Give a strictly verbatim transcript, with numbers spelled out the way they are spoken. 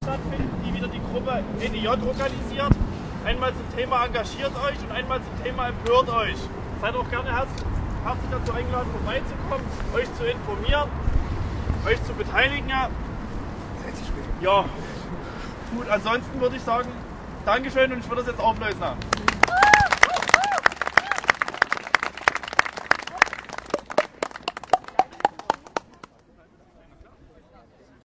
stattfinden, die wieder die Gruppe E D J organisiert. Einmal zum Thema engagiert euch und einmal zum Thema empört euch. Seid auch gerne herzlich dazu eingeladen, vorbeizukommen, euch zu informieren, euch zu beteiligen. Ja, gut, ansonsten würde ich sagen, Dankeschön und ich würde es jetzt auflösen.